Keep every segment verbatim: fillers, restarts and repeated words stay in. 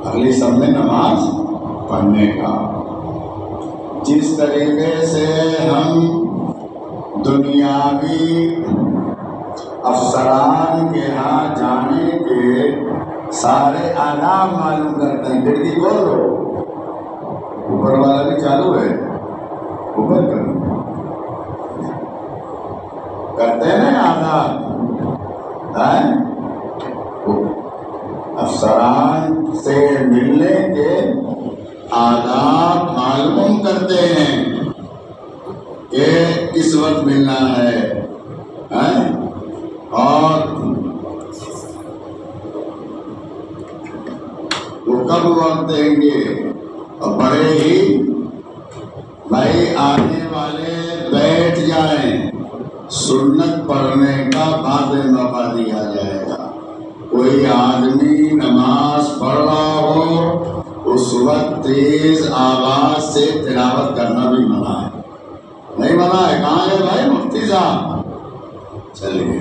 اگلی سب میں نماز پڑھنے کا۔ جس طریقے سے ہم دنیاوی افسران کے ہاں جانے کے سارے آداب معلوم کرتے ہیں، کھڑکی کھول دو، اوپر والا بھی چالو ہے، اوپر کرو، کرتے ہیں نا آداب، افسران سے ملنے کے آداب معلوم کرتے ہیں کہ کس وقت ملنا ہے اور وہ کب وقت دیں گے، اور بڑے ہی بھائی آنے والے بیٹھ جائیں، سنت پڑھنے کا بعد موقع دیا جائے گا۔ کوئی آدمی نماز پڑھ رہا ہو اس وقت تیز آواز سے تلاوت کرنا بھی منع ہے، نہیں منع ہے؟ کہاں ہے بھائی مفتی صاحب؟ چلیے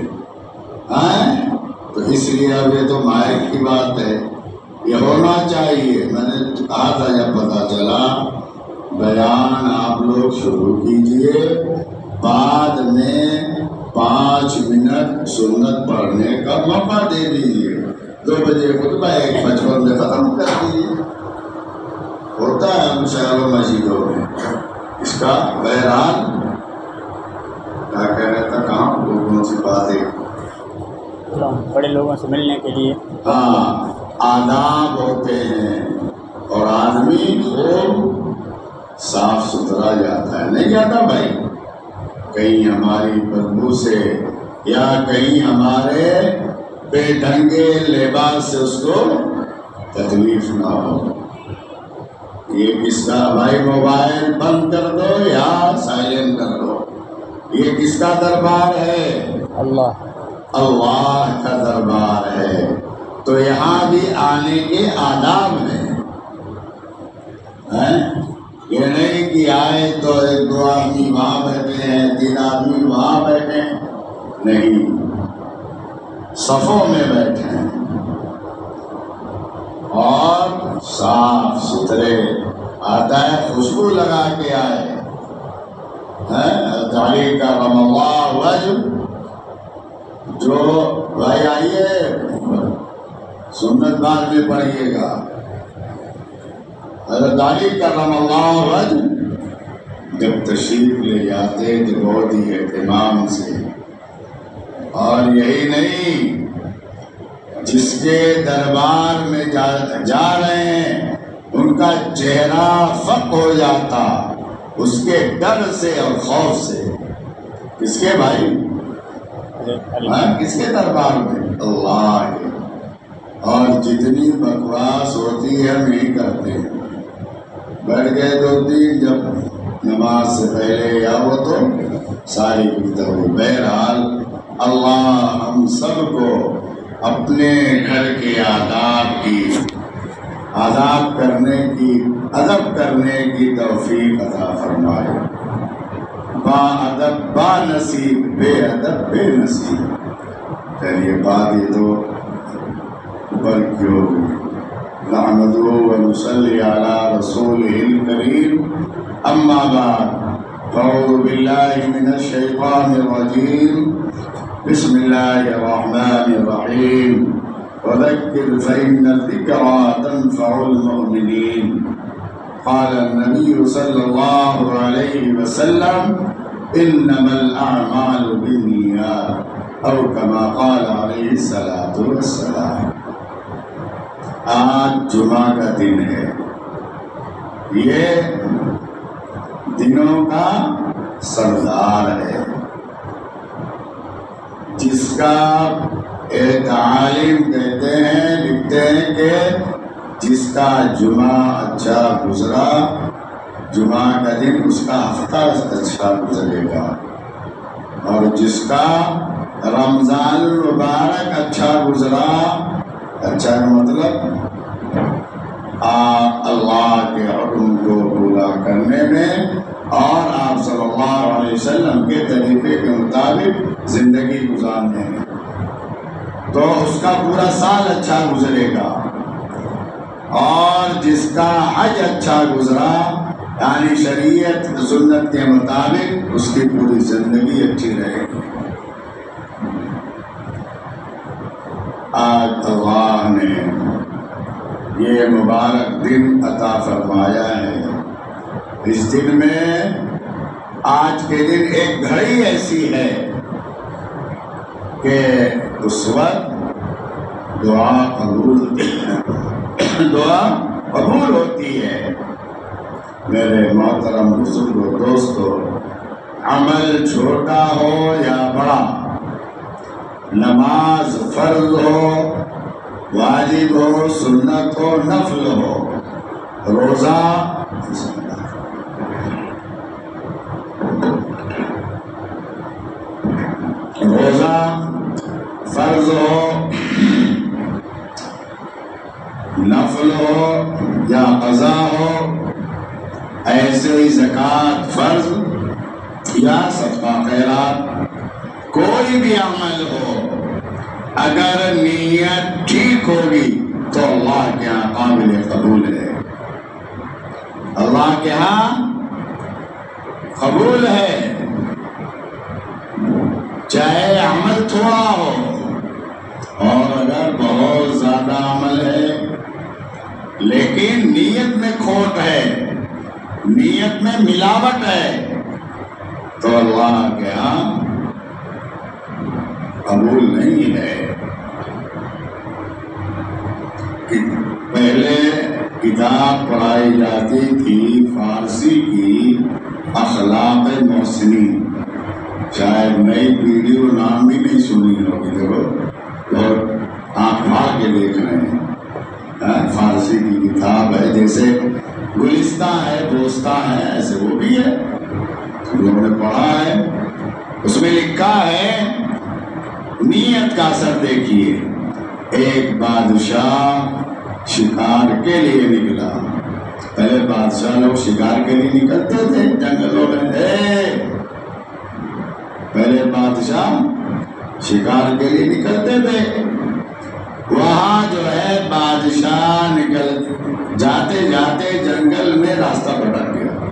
تو اس لیے اب یہ تو مائک کی بات ہے، یہ ہونا چاہیے۔ میں نے کہا تھا جب پتہ چلا بیان آپ لوگ شروع کیجئے، بعد میں پانچ منٹ سنت پڑھنے کا موقع دے دیجیے، دو بجے خطبہ ایک پچپن میں ختم کر دیجیے، ہوتا ہے ہم شہروں مسجدوں میں اس کا۔ بہرحال کیا کہہ رہا تھا، کہاں لوگوں سے باتیں، بڑے لوگوں سے ملنے کے لیے ہاں آداب ہوتے ہیں، اور آدمی خوب صاف ستھرا جاتا ہے، نہیں جاتا بھائی کہیں ہماری بدبو سے یا کہیں ہمارے بے ڈھنگے لباس سے اس کو تکلیف نہ ہو۔ یہ کس کا بھائی، موبائل بند کر دو یا سائلنٹ کر دو، یہ کس کا دربار ہے؟ اللہ اللہ کا دربار ہے۔ تو یہاں بھی آنے کے آداب ہیں، یہ نہیں کہ آئے تو ایک دو آدمی وہاں بیٹھے ہیں، تین آدمی وہاں بیٹھے ہیں، نہیں، صفوں میں بیٹھے ہیں اور صاف ستھرے، آتا ہے خوشبو لگا کے آئے، تعلیم کا رم اللہ وجہ، جو بھائی آئیے سنت بعد میں پڑھیے گا، حضرت علی کرم اللہ وجہ جب تشریف لے جاتے تو بہت ہی اہتمام سے، اور یہی نہیں جس کے دربار میں جا, جا رہے ہیں ان کا چہرہ فق ہو جاتا اس کے ڈر سے اور خوف سے۔ کس کے بھائی؟ کس کے دربار میں؟ اللہ کے۔ اور جتنی بکواس ہوتی ہے ہم یہی کرتے ہیں، بیٹھ گئے دو تین، جب نماز سے پہلے یا وہ تو ساری گفتگو۔ بہرحال اللہ ہم سب کو اپنے گھر کے آداب کی آداب کرنے کی ادب کرنے کی توفیق عطا فرمائے۔ با ادب با نصیب، بے ادب بے نصیب۔ چلیے بات یہ تو اوپر کی ہوگی۔ نحمدہ و نصلی علی رسولہ الکریم، اما بعد، اعوذ باللہ من الشیطان الرجیم، بسم اللہ الرحمن الرحیم، وذکر فإن الذکرى تنفع المؤمنین۔ قال النبی صلی اللہ علیہ وسلم انما الاعمال بالنیات، او کما قال علیہ الصلاۃ والسلام۔ آج جمعہ کا دن ہے، یہ دنوں کا سردار ہے، جس کا ایک عالم کہتے ہیں لکھتے ہیں کہ جس کا جمعہ اچھا گزرا، جمعہ کا دن اس کا ہفتہ اچھا گزرے گا، اور جس کا رمضان المبارک اچھا گزرا، اچھا کا مطلب اللہ کے حکم کو پورا کرنے میں اور آپ صلی اللہ علیہ وسلم کے طریقے کے مطابق زندگی گزارنے میں، تو اس کا پورا سال اچھا گزرے گا۔ اور جس کا حج اچھا گزرا، یعنی شریعت سنت کے مطابق، اس کی پوری زندگی اچھی رہے گی۔ آج اللہ نے یہ مبارک دن عطا فرمایا ہے۔ اس دن میں، آج کے دن ایک گھڑی ایسی ہے کہ اس وقت دعا قبول دعا قبول ہوتی ہے۔ میرے محترم بزرگ و دوستو، عمل چھوٹا ہو یا بڑا، نماز فرض ہو، واجب ہو، سنت ہو، نفل ہو، روزہ روزہ فرض ہو، نفل ہو یا قضا ہو، ایسے ہی زکوٰۃ فرض یا صدقہ خیرات، کوئی بھی عمل ہو، اگر نیت ٹھیک ہوگی تو اللہ کے یہاں قابل قبول ہے، اللہ کے یہاں قبول ہے۔ چاہے عمل تھوڑا ہو، اور اگر بہت زیادہ عمل ہے لیکن نیت میں کھوٹ ہے، نیت میں ملاوٹ ہے، تو اللہ کے یہاں قبول نہیں ہے۔ پہلے کتاب پڑھائی جاتی تھی فارسی کی، اخلاق محسنین، شاید نئی پیڑھی وہ نام بھی نہیں سنی ہوگی، دیکھو اور آنکھ مار کے دیکھ رہے ہیں۔ فارسی کی کتاب ہے، جیسے گلستان ہے، بوستان ہے، ایسے وہ بھی ہے، لوگوں نے پڑھا ہے۔ اس میں لکھا ہے، نیت کا اثر دیکھیے، ایک بادشاہ شکار کے لیے نکلا۔ پہلے بادشاہ لوگ شکار کے لیے نکلتے تھے جنگلوں میں، پہلے بادشاہ شکار کے لیے نکلتے تھے۔ وہاں جو ہے بادشاہ نکل جاتے جاتے جنگل میں راستہ بھٹک گیا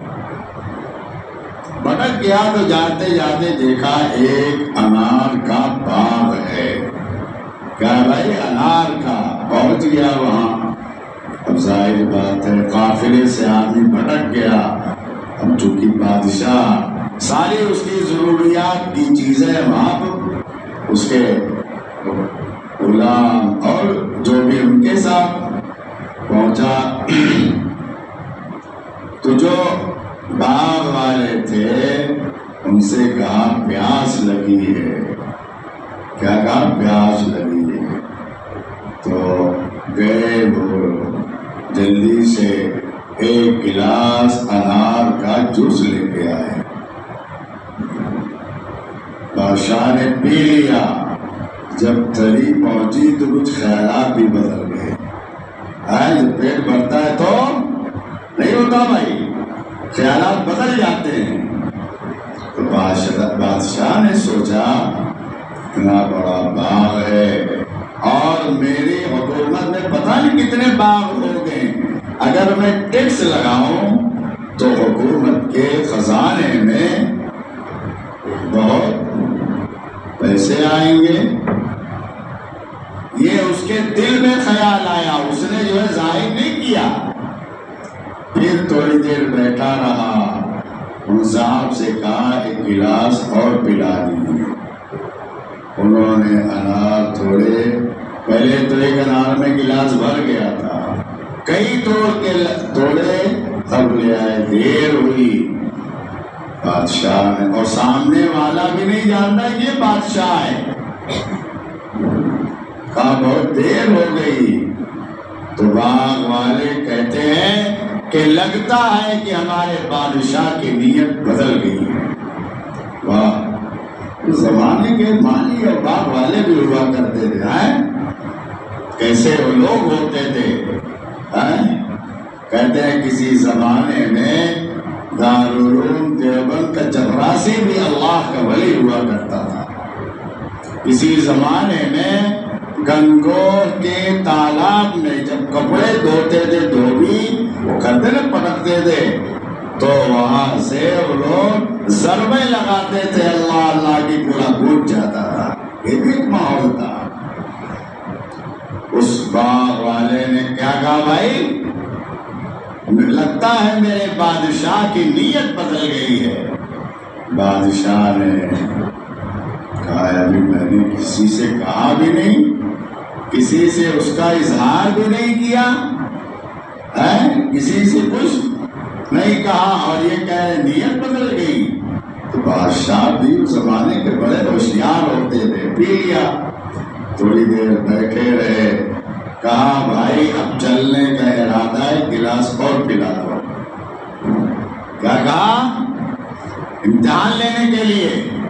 بھٹک گیا تو جاتے جاتے دیکھا ایک انار کا باغ ہے۔ کیا بھائی؟ انار کا۔ پہنچ گیا وہاں۔ اب ظاہر بات ہے قافلے سے آدمی بھٹک گیا، اب چونکہ بادشاہ ساری اس کی ضروریات کی چیزیں وہاں پر اس کے غلام اور جو بھی ان کے ساتھ پہنچا تو جو باغ والے تھے ان سے کہا پیاس لگی ہے۔ کیا کہا؟ پیاس لگی ہے۔ تو گئے وہ جلدی سے ایک گلاس انار کا جوس لے کے آئے۔ بادشاہ نے پی لیا۔ جب تری پہنچی تو کچھ خیالات بھی بدل گئے۔ جب پیٹ بھرتا ہے تو نہیں ہوتا بھائی، خیالات بدل جاتے ہیں۔ تو بادشاہ نے سوچا اتنا بڑا باغ ہے اور میری حکومت میں پتہ نہیں کتنے باغ ہو گئے، اگر میں ٹیکس لگاؤں تو حکومت کے خزانے میں بہت پیسے آئیں گے۔ یہ اس کے دل میں خیال آیا، اس نے جو ہے ظاہر نہیں کیا۔ پھر تھوڑی دیر بیٹھا رہا، ان صاحب سے کہا ایک گلاس اور پلا دیجیے۔ انہوں نے انار توڑے، پہلے تو ایک انار میں گلاس بھر گیا تھا، کئی توڑ کے توڑے تب لے آئے۔ دیر ہوئی بادشاہ نے، اور سامنے والا بھی نہیں جانتا کہ یہ بادشاہ ہے۔ کہا بہت دیر ہو گئی۔ تو باغ والے کہتے ہیں کہ لگتا ہے کہ ہمارے بادشاہ کی نیت بدل گئی ہے۔ واہ، زمانے کے مالی اور باغ والے بھی ہوا کرتے تھے، کیسے وہ لوگ ہوتے تھے۔ کہتے ہیں کسی زمانے میں دارالعلوم دیوبند کا چپراسی بھی اللہ کا ولی ہوا کرتا تھا۔ کسی زمانے میں گنگور کے تالاب میں جب کپڑے دھوتے تھے دھوبی وہ کرتے نا پٹکتے تھے تو وہاں سے وہ لوگ ضربے لگاتے تھے، اللہ اللہ کی پورا گوٹ جاتا تھا. یہ بھی ایک ماحول تھا. اس باغ والے نے کیا کہا، بھائی لگتا ہے میرے بادشاہ کی نیت بدل گئی ہے. بادشاہ نے کہا ابھی میں نے کسی سے کہا بھی نہیں، کسی سے اس کا اظہار بھی نہیں کیا ہے، کسی سے کچھ نہیں کہا اور یہ کہہ رہے نیت بدل گئی. تو بادشاہ بھی اس زمانے کے بڑے ہوشیار ہوتے تھے. پی لیا، تھوڑی دیر بیٹھے رہے، کہا بھائی اب چلنے کا ارادہ ہے، گلاس اور پلا دو. کیا کہا، امتحان لینے کے لیے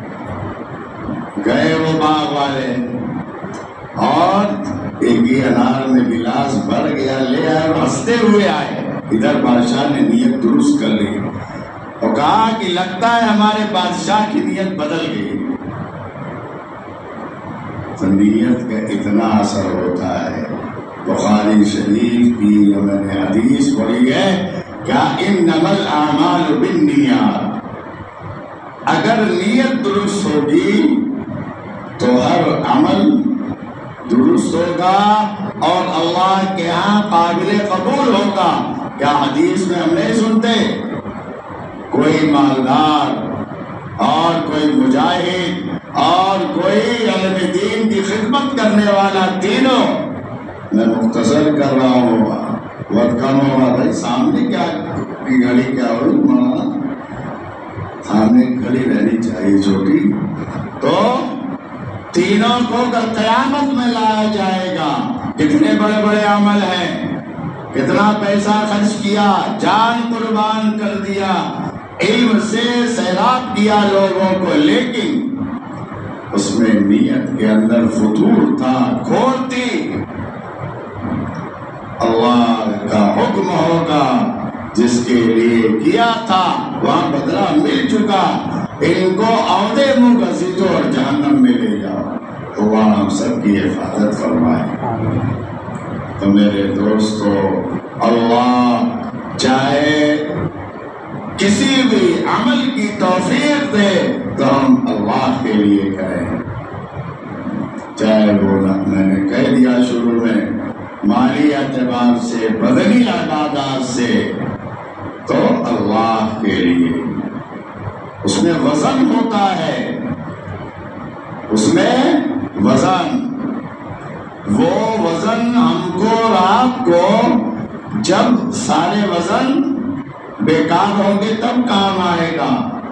گئے وہ باغ والے اور ایک ہی انار میں گلاس بھر گیا، لے آئے اور ہنستے ہوئے آئے. ادھر بادشاہ نے نیت درست کر لی اور کہا کہ لگتا ہے ہمارے بادشاہ کی نیت بدل گئی. تو نیت کا اتنا اثر ہوتا ہے. بخاری شریف کی جو میں نے حدیث پڑھی ہے، کیا انما الاعمال بالنیات، اگر نیت درست ہوگی تو ہر عمل درست ہوگا اور اللہ کے ہاں قابل قبول ہوگا. کیا حدیث میں ہم نہیں سنتے کوئی مالدار اور کوئی مجاہد اور کوئی علم دین کی خدمت کرنے والا، تینوں میں مختصر کر رہا ہوں، وقت کم ہوگا. بھائی سامنے کیا گھڑی کیا ہوئی، مولانا سامنے گھڑی رہنی چاہیے چھوٹی. تو تینوں کو کل قیامت میں لایا جائے گا. کتنے بڑے بڑے عمل ہیں، کتنا پیسہ خرچ کیا، جان قربان کر دیا، علم سے سیراب کیا لوگوں کو، لیکن اس میں نیت کے اندر فتور تھا، کھوٹ تھی. اللہ کا حکم ہوگا، جس کے لیے کیا تھا وہاں بدلہ مل چکا، ان کو عہدے منہ گھسیٹو اور جہنم میں لے جاؤ. تو وہاں ہم سب کی حفاظت فرمائے. تو میرے دوستو، اللہ چاہے کسی بھی عمل کی توفیق دے تو ہم اللہ کے لیے کریں، چاہے وہ میں نے کہہ دیا شروع میں مالی اعتبار سے، بدنی عبادات سے، تو اللہ کے لیے. اس میں وزن ہوتا ہے، اس میں وزن، وہ وزن ہم کو اور آپ کو جب سارے وزن بیکار ہوں گے تب کام آئے گا.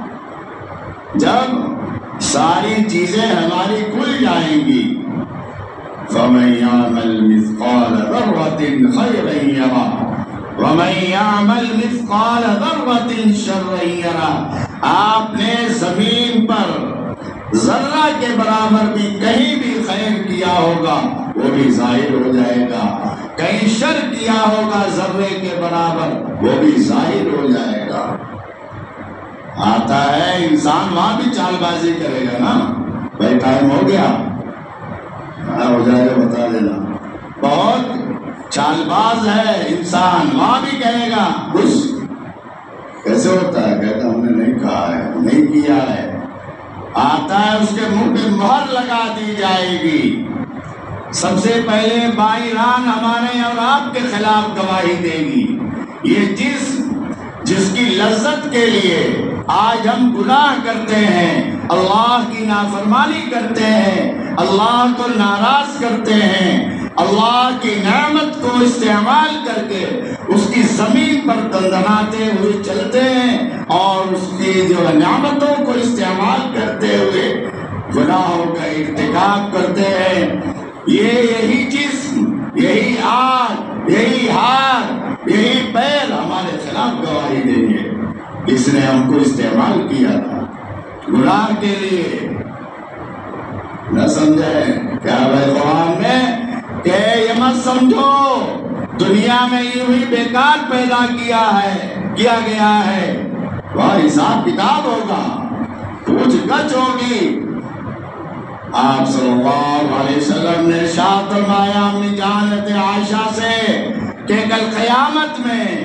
جب ساری چیزیں ہماری کھل جائیں گی. فَمَن يَعْمَلْ مِثْقَالَ ذَرَّةٍ خَيْرًا يَرَهُ وَمَن يَعْمَلْ مِثْقَالَ ذَرَّةٍ شَرًّا يَرَهُ. آپ نے زمین پر ذرہ کے برابر بھی کہیں بھی خیر کیا ہوگا وہ بھی ظاہر ہو جائے گا، کہیں شر کیا ہوگا ذرے کے برابر وہ بھی ظاہر ہو جائے گا. آتا ہے انسان وہاں بھی چال بازی کرے گا نا. بھائی ٹائم ہو گیا، ہو جائے گا بتا دینا. بہت چال باز ہے انسان، وہاں بھی کہے گا کچھ. کیسے ہوتا ہے، کہتا ہم نے نہیں کہا ہے، نہیں کیا ہے. آتا ہے اس کے منہ پہ مہر لگا دی جائے گی. سب سے پہلے بائران ہمارے اور آپ کے خلاف گواہی دے گی. یہ جس جس کی لذت کے لیے آج ہم گناہ کرتے ہیں، اللہ کی نافرمانی کرتے ہیں، اللہ کو ناراض کرتے ہیں، اللہ کی نعمت کو استعمال کر کے اس کی زمین پر دندناتے ہوئے چلتے ہیں اور اس کی جو نعمتوں کو استعمال کرتے ہوئے گناہوں کا ارتکاب کرتے ہیں. یہ یہی جسم، یہی آنکھ، یہی ہاتھ، یہی پیر ہمارے خلاف گواہی دیں گے. اس نے ہم کو استعمال کیا تھا گناہ کے لیے. نہ سمجھیں کیا بھائی قرآن میں کہ یہ مت سمجھو دنیا میں یوں ہی بیکار پیدا کیا ہے کیا گیا ہے. وہاں حساب کتاب ہوگا، پوچھ گچھ ہوگی. آپ صلی اللہ علیہ وسلم نے ارشاد فرمایا اپنی جان عائشہ سے کہ کل قیامت میں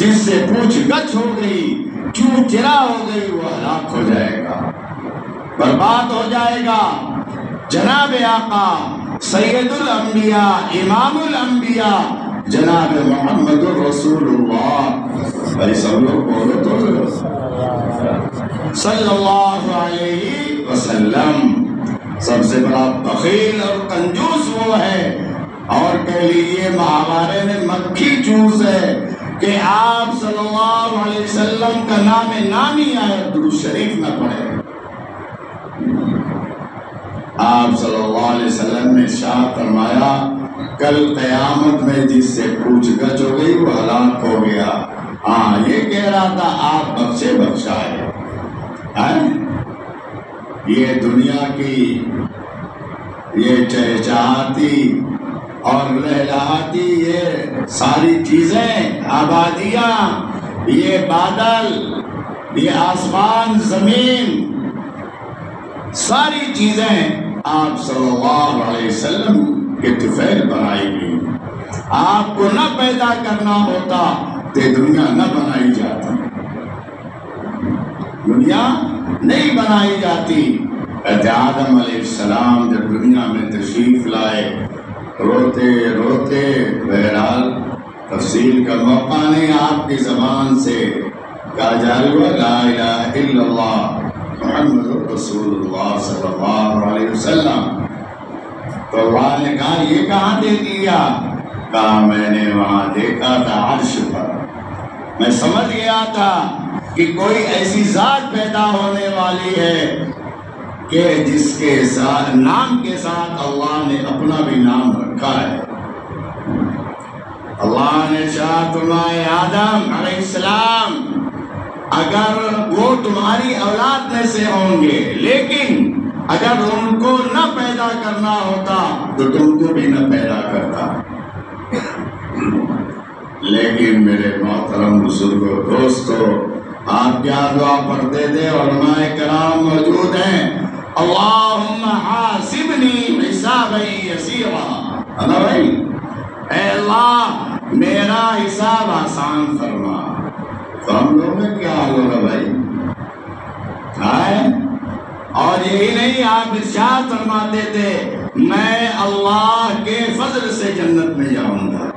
جس سے پوچھ گچھ ہو گئی، چو چرا ہو گئی، وہ ہلاک ہو جائے گا، برباد ہو جائے گا۔ جناب آقا سید الانبیاء امام الانبیاء جناب محمد الرسول اللہ، بھائی سب لوگ بولو تو صلی اللہ علیہ وسلم۔ سب سے بڑا بخیل اور کنجوس وہ ہے، اور کہہ لیجیے مہاوارے میں مکھی چوس ہے کہ آپ صلی اللہ علیہ وسلم کا نام نامی آئے درود شریف نہ پڑھے۔ آپ صلی اللہ علیہ وسلم نے ارشاد فرمایا کل قیامت میں جس سے پوچھ گچھ ہو گئی وہ ہلاک ہو گیا۔ ہاں یہ کہہ رہا تھا آپ بخشے بخشائے۔ یہ دنیا کی یہ چہچہاتی اور لہلہاتی یہ ساری چیزیں، آبادیاں، یہ بادل، یہ آسمان زمین، ساری چیزیں آپ صلی اللہ علیہ وسلم کے طفیل بنائی گئی۔ آپ کو نہ پیدا کرنا ہوتا تو دنیا نہ بنائی جاتی، دنیا نہیں بنائی جاتی۔ حضرت آدم علیہ السلام جب دنیا میں تشریف لائے، روتے روتے، بہرحال تفصیل کا موقع نہیں، آپ کی زبان سے کہا جائے گا لا الہ الا اللہ محمد رسول اللہ صلی اللہ علیہ وسلم، تو اللہ نے کہا یہ کہاں دیکھ لیا؟ کہا میں نے وہاں دیکھا تھا عرش پر، میں سمجھ گیا تھا کہ کوئی ایسی ذات پیدا ہونے والی ہے کہ جس کے ساتھ نام کے ساتھ اللہ نے اپنا بھی نام رکھا ہے۔ اللہ نے ارشاد فرمایا آدم علیہ السلام اگر وہ تمہاری اولاد میں سے ہوں گے، لیکن اگر ان کو نہ پیدا کرنا ہوتا تو تم کو بھی نہ پیدا کرتا۔ لیکن میرے محترم بزرگوں، دوستو، آپ کیا دعا پڑھتے تھے؟ علماء کرام موجود ہیں، اللہم حاسبنی حسابا یسیرا، ہے بھائی، اے اللہ میرا حساب آسان فرما۔ تو ہم لوگوں میں کیا حال ہوگا بھائی؟ اور یہی نہیں، آپ ارشاد فرماتے تھے میں اللہ کے فضل سے جنت میں جاؤں گا۔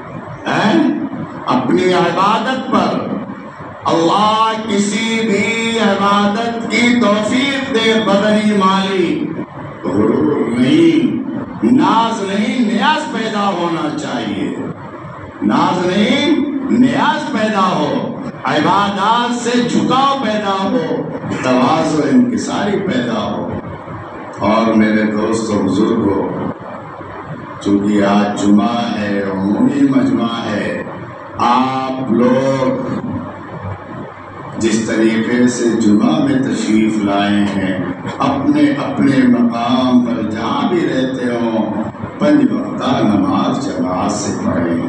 اپنی عبادت پر اللہ کسی بھی عبادت کی توفیق دے، بدنی مالی، غرور نہیں، ناز نہیں، نیاز پیدا ہونا چاہیے، ناز نہیں، نیاز پیدا ہو، عبادات سے جھکاؤ پیدا ہو، تواضع انکساری پیدا ہو۔ اور میرے دوستو بزرگوں، چونکہ آج جمعہ ہے، عمومی مجمع ہے، آپ لوگ جس طریقے سے جمعہ میں تشریف لائے ہیں، اپنے اپنے مقام پر جہاں بھی رہتے ہوں پنج وقتہ نماز جماعت سے پڑھیں،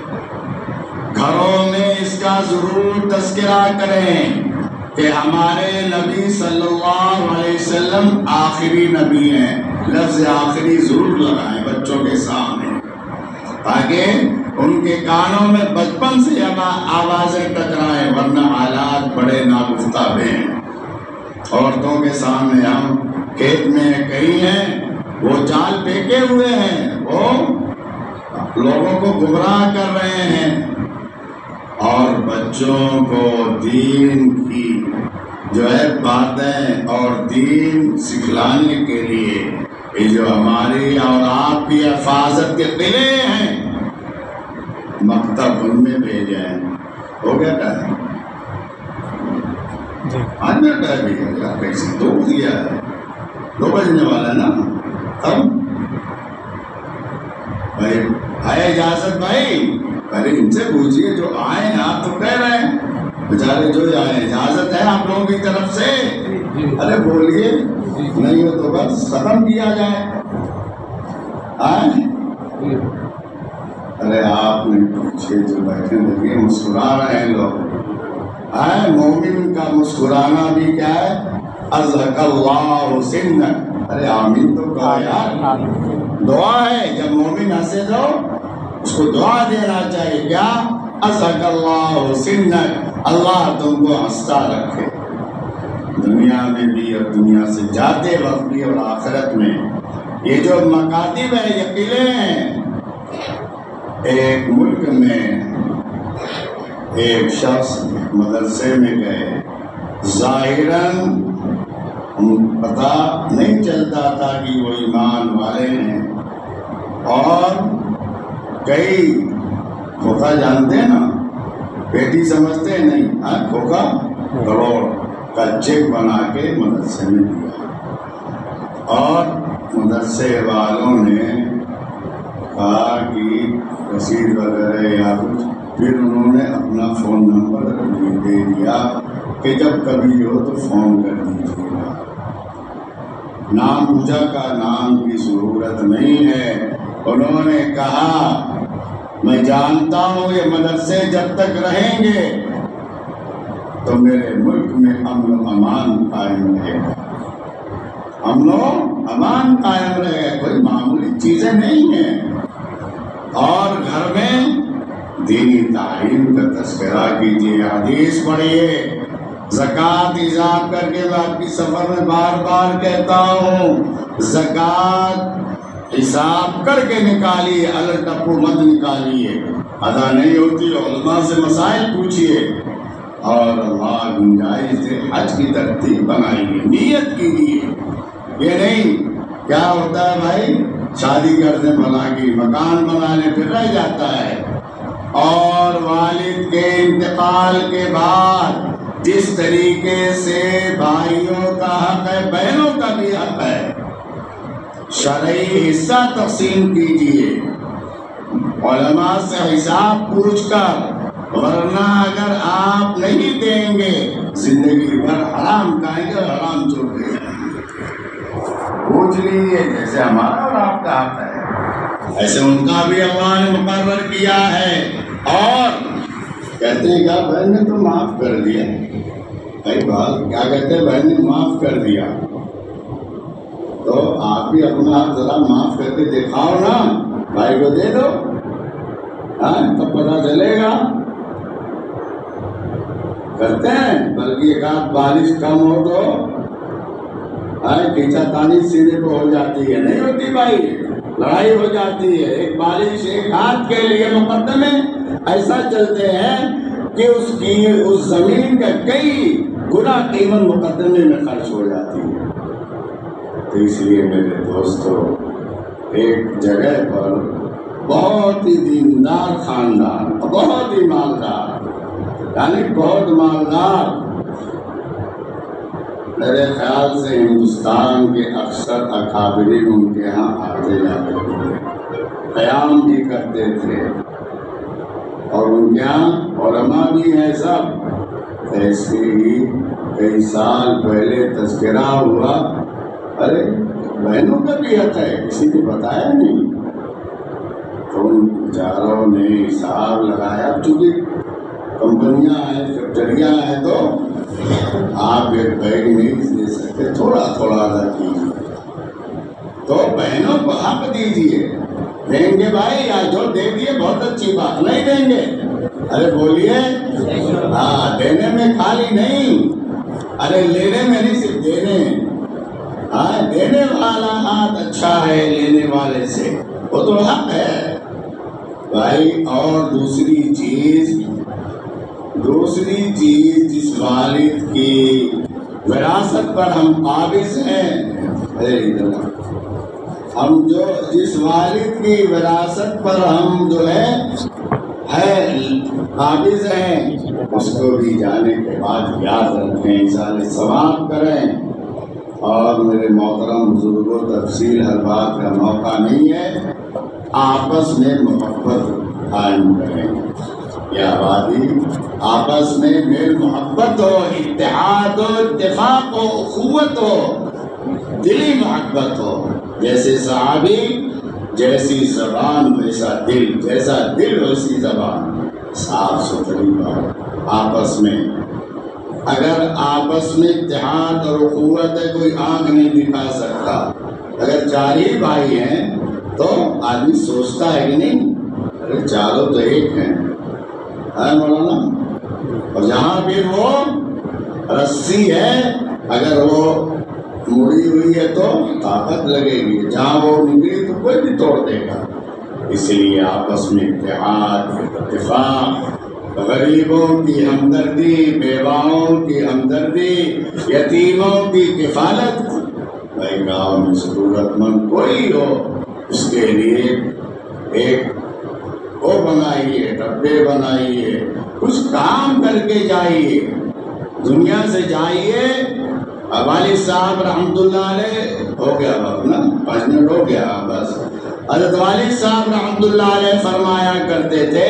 گھروں میں اس کا ضرور تذکرہ کریں کہ ہمارے نبی صلی اللہ علیہ وسلم آخری نبی ہیں، لفظ آخری ضرور لگائیں بچوں کے سامنے، تاکہ ان کے کانوں میں بچپن سے آوازیں ٹکرائیں، ورنہ حالات بڑے ناگفتہ ہیں۔ عورتوں کے سامنے ہم کھیت میں کئی ہیں، وہ جال پھینکے ہوئے ہیں، وہ لوگوں کو گمراہ کر رہے ہیں، اور بچوں کو دین کی جو ہے باتیں اور دین سکھلانے کے لیے یہ جو ہماری اور آپ کی حفاظت کے قلعے ہیں، مکتب ان میں بھیجے ہیں۔ ہو گیا ٹائم؟ آج میرا ٹائم بھی ہے، کیسے دو دیا ہے، دو بجنے والا ہے نا۔ تب بھائی ہے اجازت بھائی، پہلے ان سے پوچھئے جو آئے نا، آپ تو کہہ رہے ہیں بیچارے جو آئے، اجازت ہے آپ لوگوں کی طرف سے؟ ارے بولیے، نہیں ہو تو بس ختم کیا جائے۔ آئے ارے آپ نے پوچھے جو بیٹھے لگے مسکرا رہے ہیں لوگ۔ آئے مومن کا مسکرانا بھی کیا ہے؟ اضحک اللہ سنک، ارے آمین تو کہا یار، دعا ہے، جب مومن ہنسے تو اس کو دعا دینا چاہیے، کیا اسک اللہ سنک، اللہ تم کو ہنستا رکھے دنیا میں بھی اور دنیا سے جاتے وقت بھی اور آخرت میں۔ یہ جو مکاتب ہے، یہ قلعے ہیں۔ ایک ملک میں ایک شخص مدرسے میں گئے، ظاہراً پتہ نہیں چلتا تھا کہ وہ ایمان والے ہیں، اور کئی کھوکھا جانتے ہیں نا، پیٹی سمجھتے ہیں نہیں، ہاں کھوکھا کروڑ کا چیک بنا کے مدرسے میں دیا، اور مدرسے والوں نے کہا کہ رسید وغیرہ یا کچھ، پھر انہوں نے اپنا فون نمبر دے دیا کہ جب کبھی ہو تو فون کر دیجیے گا۔ نام پوجا کا نام کی ضرورت نہیں ہے۔ انہوں نے کہا میں جانتا ہوں یہ مدرسے جب تک رہیں گے تو میرے ملک میں امن و امان قائم رہے گا، امن و امان قائم رہے گا، کوئی معمولی چیزیں نہیں ہیں۔ اور گھر میں دینی تعلیم کا تذکرہ کیجیے، حدیث پڑھیے، زکوٰۃ حساب کر کے میں آپ کی سفر میں بار بار کہتا ہوں، زکوٰۃ حساب کر کے نکالیے، الگ ٹپو مت نکالیے، ادا نہیں ہوتی علماء سے مسائل پوچھیے، اور اللہ گنجائش سے حج کی ترتیب بنائیے، نیت کیجیے۔ یہ نہیں کیا ہوتا ہے بھائی، شادی کرنے بنا کی مکان بنانے پھر رہ جاتا ہے، اور والد کے انتقال کے بعد جس طریقے سے بھائیوں کا حق ہے بہنوں کا بھی حق ہے، شرعی حصہ تقسیم کیجیے علماء سے حساب پوچھ کر، ورنہ اگر آپ نہیں دیں گے زندگی بھر حرام کھائیں گے اور حرام چھوڑ دیں گے۔ پوچھ لیجیے، جیسے ہمارا اور آپ کا حق ہے ایسے ان کا بھی اللہ نے مقرر کیا ہے۔ اور کہتے ہیں کیا بہن نے تو معاف کر دیا، کئی بات کیا کہتے ہیں بہن نے معاف کر دیا، تو آپ بھی اپنا حق ذرا معاف کر کے دکھاؤ نا، بھائی کو دے دو، ہاں تب پتہ چلے گا۔ کرتے ہیں، بلکہ ایک آدھ بارش کم ہو تو کھینچا تانی سینے پہ ہو جاتی ہے، نہیں ہوتی بھائی، لڑائی ہو جاتی ہے۔ ایک بارش ایک ہاتھ کے لیے مقدمے ایسا چلتے ہیں کہ اس کی اس زمین کا کئی گنا قیمت مقدمے میں خرچ ہو جاتی ہے۔ تو اس لیے میرے دوستو، ایک جگہ پر بہت ہی دیندار خاندان، بہت ہی مالدار، یعنی بہت مالدار، میرے خیال سے ہندوستان کے اکثر اکابرین ان کے یہاں آتے جاتے تھے، قیام بھی کرتے تھے، اور ان کے یہاں علماء بھی ہیں سب۔ ایسے ہی کئی سال پہلے تذکرہ ہوا، ارے بہنوں کا بھی حق ہے، کسی نے بتایا نہیں، تو ان بیچاروں نے حساب لگایا، چونکہ کمپنیاں ہیں، فیکٹریاں ہیں، تو آپ ایک بیگ نہیں دے سکتے، تھوڑا تھوڑا ادا کیجیے، تو بہنوں کو حق دیجیے۔ دیں گے بھائی، یا جو دے دیے بہت اچھی بات، نہیں دیں گے ارے بولیے، ہاں دینے میں خالی نہیں، ارے لینے میں نہیں، صرف دینے، ہاں دینے والا ہاتھ اچھا ہے لینے والے سے، وہ تو حق ہے بھائی۔ اور دوسری چیز دوسری چیز جس والد کی وراثت پر ہم قابض ہیں، ہم جو جس والد کی وراثت پر ہم جو ہے ہے قابض ہیں، اس کو بھی جانے کے بعد یاد رکھیں، ایصال ثواب کریں۔ اور میرے محترم بزرگوں، تفصیل ہر بات کا موقع نہیں ہے، آپس میں محبت قائم کریں، یہ آبادی آپس میں میل محبت ہو، اتحاد ہو، اتفاق ہو، اخوت ہو، دلی محبت ہو، جیسے صحابی جیسی زبان ویسا دل، جیسا دل ویسی زبان، صاف ستھری بات آپس میں۔ اگر آپس میں اتحاد اور اخوت ہے، کوئی آنکھ نہیں دکھا سکتا۔ اگر چار ہی بھائی ہیں تو آدمی سوچتا ہے کہ نہیں ارے چاروں تو ایک ہیں، ہے مولانا. اور جہاں بھی وہ رسی ہے اگر وہ مڑی ہوئی ہے تو طاقت لگے گی، جہاں وہ نکلی تو کوئی بھی توڑ دے گا. اس لیے آپس میں اتحاد اتفاق، غریبوں کی ہمدردی، بیواؤں کی ہمدردی، یتیموں کی کفالت. بھائی گاؤں میں ضرورت مند کوئی ہو اس کے لیے ایک وہ بنائیے، ڈبے بنائیے، کچھ کام کر کے جائیے. دنیا سے جائیے. والد صاحب رحمۃ اللہ علیہ ہو گیا وقت نا، پانچ منٹ ہو گیا بس. حضرت والد صاحب رحمۃ اللہ علیہ فرمایا کرتے تھے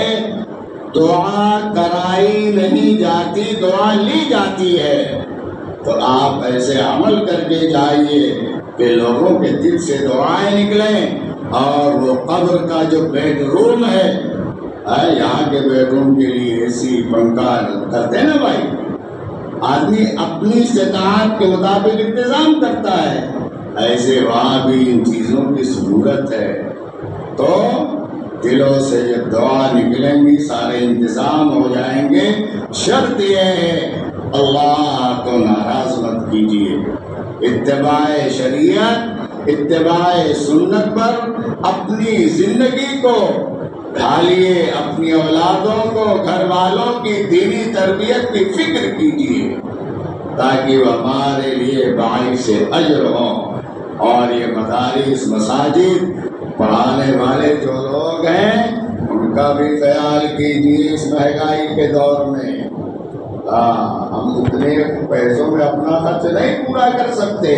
دعا کرائی نہیں جاتی، دعا لی جاتی ہے. تو آپ ایسے عمل کر کے جائیے کہ لوگوں کے دل سے دعائیں نکلیں. اور وہ قبر کا جو بیڈ روم ہے، یہاں کے بیڈ روم کے لیے اے سی پنکھا کرتے ہیں نا بھائی، آدمی اپنی استطاعت کے مطابق انتظام کرتا ہے، ایسے وہاں بھی ان چیزوں کی ضرورت ہے. تو دلوں سے جب دعا نکلیں گی سارے انتظام ہو جائیں گے. شرط یہ ہے اللہ کو ناراض مت کیجیے. اتباع شریعت، اتباع سنت پر اپنی زندگی کو ڈھالیے، اپنی اولادوں کو، گھر والوں کی دینی تربیت کی فکر کیجیے تاکہ وہ ہمارے لیے باعث اجر ہوں. اور یہ مدارس مساجد پڑھانے والے جو لوگ ہیں ان کا بھی خیال کیجیے اس مہنگائی کے دور میں. ہاں ہم اتنے پیسوں میں اپنا خرچ نہیں پورا کر سکتے.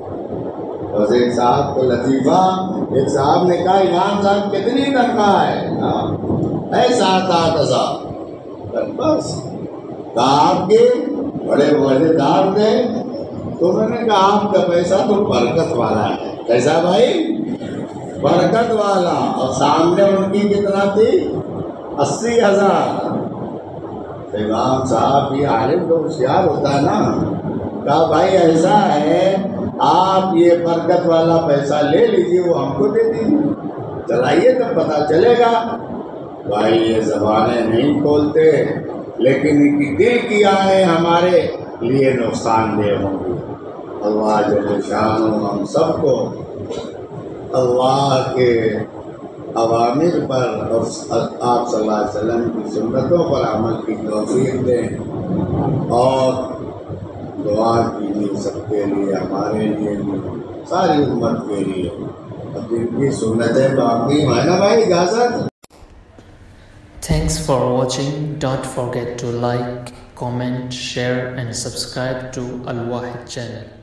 بس ایک صاحب کو لطیفہ، ایک صاحب نے کہا امام صاحب کتنی تنخواہ ہے؟ اے سات آٹھ ہزار. بس کہا آپ کے بڑے مزیدار تھے. تو میں نے کہا آپ کا پیسہ تو برکت والا ہے. کیسا بھائی؟ برکت والا. اور سامنے ان کی کتنا تھی؟ اسی ہزار. امام صاحب یہ عالم تو ہوشیار ہوتا ہے نا. کہا بھائی ایسا ہے آپ یہ برکت والا پیسہ لے لیجیے، وہ ہم کو دے دیجیے، چلائیے تب پتہ چلے گا. بھائی یہ زبانیں نہیں کھولتے لیکن ان کی دل کی آئیں ہمارے لیے نقصان دہ ہوں گی. اللہ جل شانہ ہم سب کو اللہ کے اوامر پر اور آپ صلی اللہ علیہ وسلم کی سنتوں پر عمل کی توفیق دیں. اور دعا کیجیے سب کے لیے، ہمارے لیے بھی، ساری امت کے لیے. اب جن کی سنتیں باقی ہیں نا بھائی اجازت. Thanks for watching. Don't forget to like, comment, share and subscribe to Al Wahid channel.